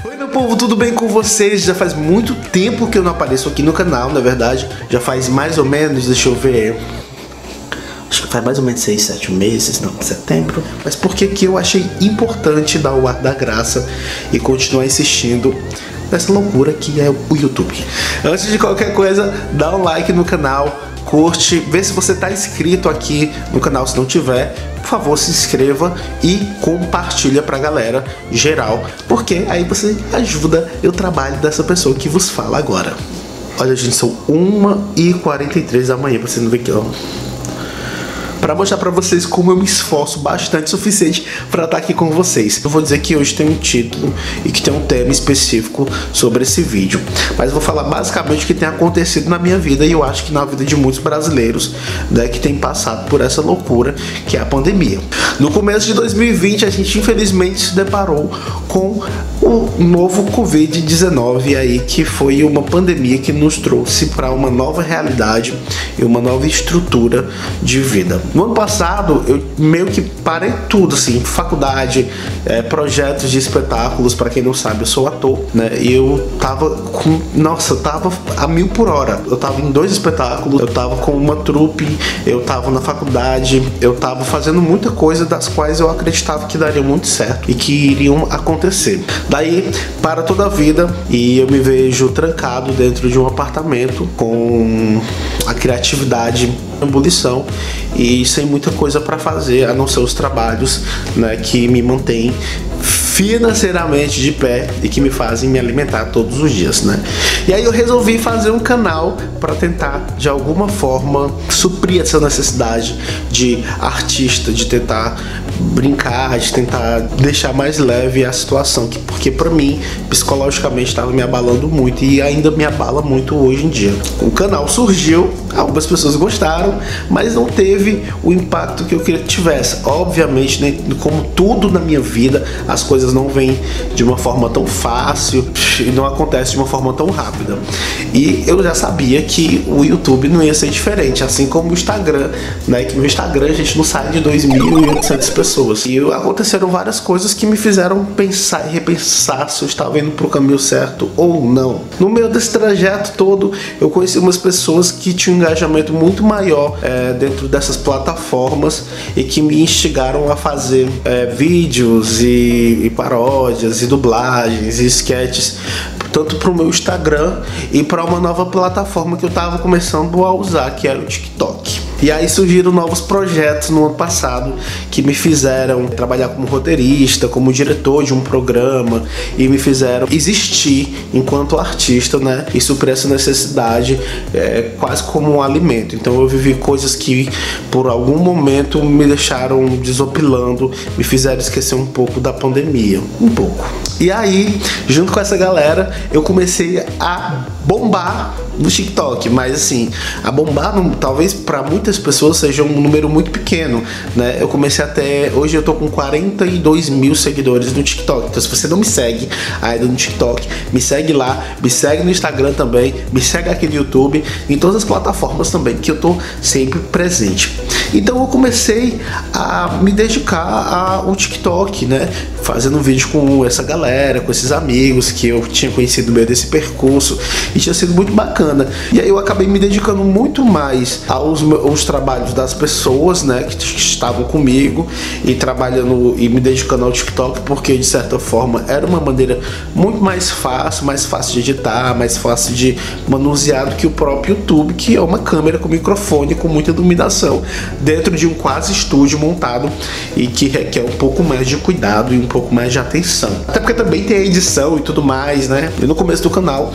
Oi meu povo, tudo bem com vocês? Já faz muito tempo que eu não apareço aqui no canal, na verdade. Já faz mais ou menos, deixa eu ver, acho que faz mais ou menos 6, 7 meses, não, setembro. Mas por que eu achei importante dar o ar da graça e continuar insistindo nessa loucura que é o YouTube? Antes de qualquer coisa, dá um like no canal, curte, vê se você está inscrito aqui no canal. Se não tiver, por favor, se inscreva e compartilha pra galera geral, porque aí você ajuda o trabalho dessa pessoa que vos fala agora. Olha, gente, são 1h43 da manhã, pra vocês não verem que para mostrar para vocês como eu me esforço bastante, o suficiente para estar aqui com vocês. Eu vou dizer que hoje tem um título e que tem um tema específico sobre esse vídeo, mas eu vou falar basicamente o que tem acontecido na minha vida e eu acho que na vida de muitos brasileiros, né, que tem passado por essa loucura que é a pandemia. No começo de 2020 a gente infelizmente se deparou com o novo Covid-19 aí, que foi uma pandemia que nos trouxe para uma nova realidade e uma nova estrutura de vida. No ano passado eu meio que parei tudo, assim, faculdade, projetos de espetáculos. Para quem não sabe, eu sou ator, né? E eu tava com, nossa, eu tava a 1000 por hora. Eu tava em 2 espetáculos, eu tava com uma trupe, eu tava na faculdade, eu tava fazendo muita coisa das quais eu acreditava que daria muito certo e que iriam acontecer. Daí para toda a vida e eu me vejo trancado dentro de um apartamento com a criatividade em ebulição e sem muita coisa para fazer a não ser os trabalhos, né, que me mantêm financeiramente de pé e que me fazem me alimentar todos os dias, né? E aí eu resolvi fazer um canal para tentar de alguma forma suprir essa necessidade de artista, de tentar brincar, de tentar deixar mais leve a situação, porque para mim psicologicamente estava me abalando muito e ainda me abala muito hoje em dia. O canal surgiu, algumas pessoas gostaram, mas não teve o impacto que eu queria que tivesse. Obviamente, né, como tudo na minha vida, as coisas não vêm de uma forma tão fácil e não acontece de uma forma tão rápida. E eu já sabia que o YouTube não ia ser diferente, assim como o Instagram, né? Que no Instagram a gente não sai de 2.800 pessoas. E aconteceram várias coisas que me fizeram pensar e repensar se eu estava indo para o caminho certo ou não. No meio desse trajeto todo, eu conheci umas pessoas que tinham um engajamento muito maior dentro dessas plataformas e que me instigaram a fazer vídeos e paródias e dublagens e sketches, tanto para o meu Instagram e para uma nova plataforma que eu estava começando a usar, que era o TikTok. E aí surgiram novos projetos no ano passado que me fizeram trabalhar como roteirista, como diretor de um programa e me fizeram existir enquanto artista, né? E suprir essa necessidade quase como um alimento. Então eu vivi coisas que por algum momento me deixaram desopilando, me fizeram esquecer um pouco da pandemia, um pouco. E aí, junto com essa galera, eu comecei a bombar no TikTok, mas assim, a bombar talvez para muitas pessoas seja um número muito pequeno, né? Eu comecei hoje eu tô com 42 mil seguidores no TikTok. Então se você não me segue ainda no TikTok, me segue lá, me segue no Instagram também, me segue aqui no YouTube, em todas as plataformas também, que eu tô sempre presente. Então eu comecei a me dedicar ao TikTok, né? Fazendo vídeo com essa galera, com esses amigos que eu tinha conhecido no meio desse percurso e tinha sido muito bacana. E aí eu acabei me dedicando muito mais aos trabalhos das pessoas, né, que estavam comigo e trabalhando e me dedicando ao TikTok, porque de certa forma era uma maneira muito mais fácil de editar, mais fácil de manusear do que o próprio YouTube, que é uma câmera com microfone, com muita iluminação, dentro de um quase estúdio montado e que requer um pouco mais de cuidado e um pouco mais de atenção. Até porque também tem a edição e tudo mais, né? E no começo do canal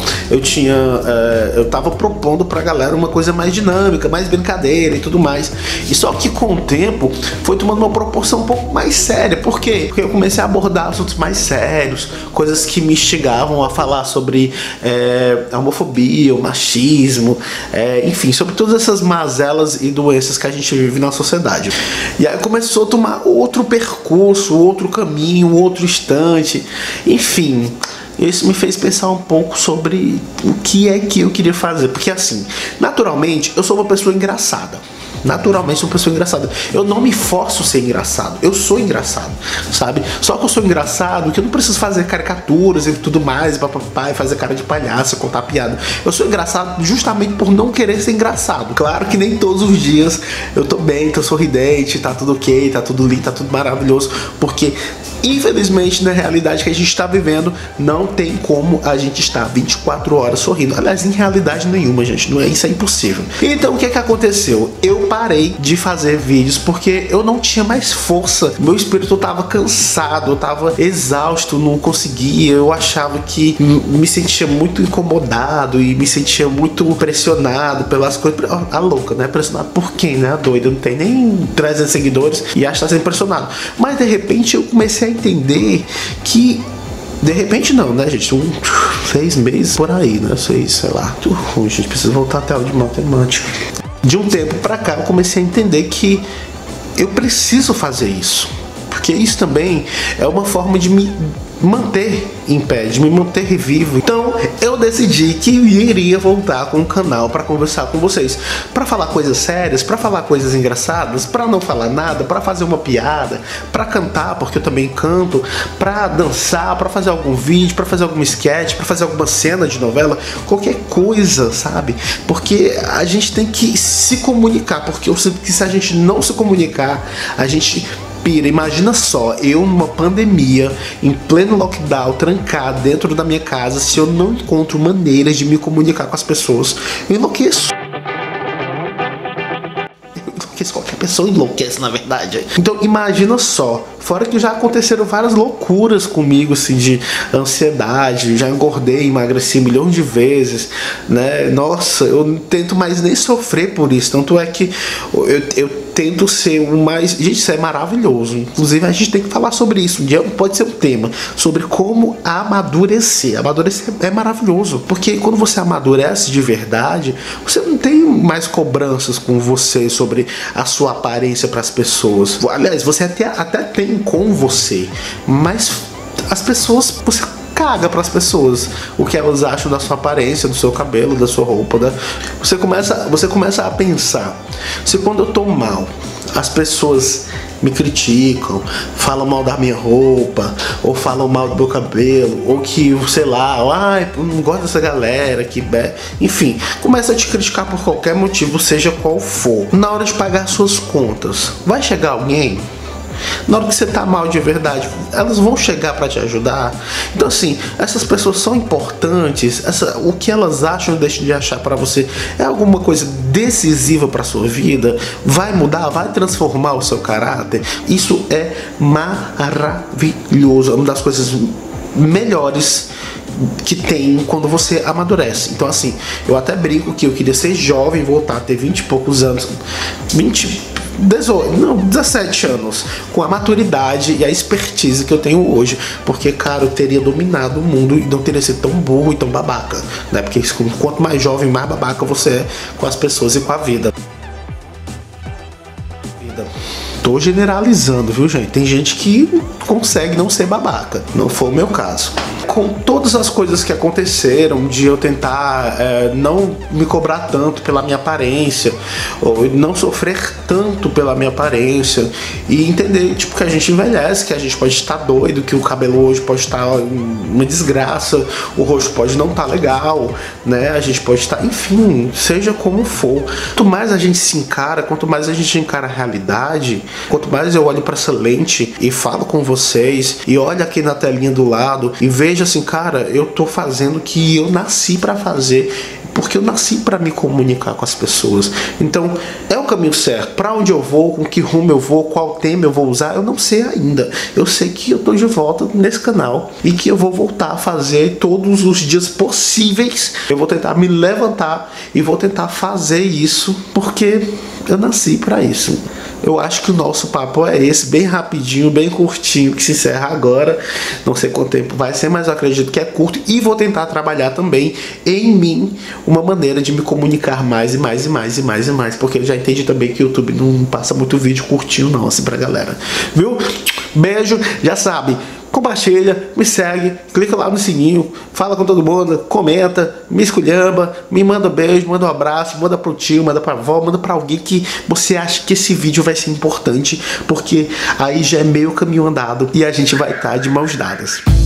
eu tava propondo pra galera uma coisa mais dinâmica, mais brincadeira e tudo mais. E só que com o tempo foi tomando uma proporção um pouco mais séria. Por quê? Porque eu comecei a abordar assuntos mais sérios, coisas que me instigavam a falar sobre a homofobia, o machismo, enfim, sobre todas essas mazelas e doenças que a gente vive na sociedade. E aí começou a tomar outro percurso, outro caminho, outro instante, enfim. Isso me fez pensar um pouco sobre o que é que eu queria fazer. Porque assim, naturalmente, eu sou uma pessoa engraçada. naturalmente sou uma pessoa engraçada. Eu não me forço a ser engraçado. Eu sou engraçado, sabe? Só que eu sou engraçado que eu não preciso fazer caricaturas e tudo mais, papapá, fazer cara de palhaço, contar piada. Eu sou engraçado justamente por não querer ser engraçado. Claro que nem todos os dias eu tô bem, tô sorridente, tá tudo ok, tá tudo lindo, tá tudo maravilhoso, porque infelizmente, na realidade que a gente está vivendo, não tem como a gente estar 24 horas sorrindo. Aliás, em realidade nenhuma, gente. Não é, isso é impossível. Então, o que aconteceu? Eu parei de fazer vídeos porque eu não tinha mais força. Meu espírito estava cansado, eu estava exausto, não conseguia. Eu achava que me sentia muito incomodado e me sentia muito pressionado pelas coisas. A louca, né? Pressionado por quem, né? A doida. Não tem nem 300 seguidores e acha que tá sendo pressionado. Mas, de repente, eu comecei a entender que, de repente não, né, gente, 6 meses por aí, né, sei lá, tudo ruim, gente, precisa voltar até aula de matemática. De um tempo pra cá eu comecei a entender que eu preciso fazer isso, porque isso também é uma forma de me manter em pé, de me manter vivo. Então eu decidi que iria voltar com o canal para conversar com vocês, para falar coisas sérias, para falar coisas engraçadas, para não falar nada, para fazer uma piada, para cantar, porque eu também canto, para dançar, para fazer algum vídeo, para fazer algum sketch, para fazer alguma cena de novela, qualquer coisa, sabe? Porque a gente tem que se comunicar, porque eu sinto que se a gente não se comunicar, a gente pira. Imagina só, eu numa pandemia, em pleno lockdown, trancado dentro da minha casa, se eu não encontro maneiras de me comunicar com as pessoas, eu enlouqueço. Qualquer pessoa enlouquece, na verdade. Então imagina só, fora que já aconteceram várias loucuras comigo, assim, de ansiedade, já engordei, emagreci milhões de vezes, né? Nossa, eu não tento mais nem sofrer por isso, tanto é que eu tento ser o mais... Gente, isso é maravilhoso. Inclusive, a gente tem que falar sobre isso. Um dia pode ser um tema sobre como amadurecer. Amadurecer é maravilhoso. Porque quando você amadurece de verdade, você não tem mais cobranças com você sobre a sua aparência para as pessoas. Aliás, você até tem com você. Mas as pessoas... Você caga para as pessoas o que elas acham da sua aparência, do seu cabelo, da sua roupa, né? Você começa a pensar, se quando eu tô mal, as pessoas me criticam, falam mal da minha roupa, ou falam mal do meu cabelo, ou que, sei lá, ai, eu não gosto dessa galera, enfim, começa a te criticar por qualquer motivo, seja qual for. Na hora de pagar suas contas, vai chegar alguém? Na hora que você tá mal de verdade, elas vão chegar para te ajudar. Então assim, essas pessoas são importantes. O que elas acham, deixam de achar para você, é alguma coisa decisiva para sua vida? Vai mudar? Vai transformar o seu caráter? Isso é maravilhoso. É uma das coisas melhores que tem quando você amadurece. Então assim, eu até brinco que eu queria ser jovem, voltar a ter 20 e poucos anos, 17 anos, com a maturidade e a expertise que eu tenho hoje, porque, cara, eu teria dominado o mundo e não teria sido tão burro e tão babaca, né? Porque quanto mais jovem, mais babaca você é com as pessoas e com a vida. Tô generalizando, viu, gente? Tem gente que consegue não ser babaca, não foi o meu caso. Com todas as coisas que aconteceram, de eu tentar não me cobrar tanto pela minha aparência, ou não sofrer tanto pela minha aparência, e entender, tipo, que a gente envelhece, que a gente pode estar doido, que o cabelo hoje pode estar uma desgraça, o rosto pode não estar legal, né? A gente pode estar, enfim, seja como for. Quanto mais a gente se encara, quanto mais a gente encara a realidade, quanto mais eu olho para essa lente e falo com vocês, e olho aqui na telinha do lado e vejo assim, cara, eu tô fazendo o que eu nasci para fazer, porque eu nasci para me comunicar com as pessoas. Então é o caminho certo. Para onde eu vou, com que rumo eu vou, qual tema eu vou usar, eu não sei ainda. Eu sei que eu tô de volta nesse canal e que eu vou voltar a fazer todos os dias possíveis. Eu vou tentar me levantar e vou tentar fazer isso, porque eu nasci para isso. Eu acho que o nosso papo é esse, bem rapidinho, bem curtinho, que se encerra agora. Não sei quanto tempo vai ser, mas eu acredito que é curto. E vou tentar trabalhar também em mim uma maneira de me comunicar mais e mais e mais e mais e mais. Porque eu já entendi também que o YouTube não passa muito vídeo curtinho não, assim, pra galera. Viu? Beijo, já sabe. compartilha, me segue, clica lá no sininho, fala com todo mundo, comenta, me esculhamba, me manda um beijo, manda um abraço, manda pro tio, manda pra avó, manda pra alguém que você acha que esse vídeo vai ser importante, porque aí já é meio caminho andado e a gente vai estar de mãos dadas.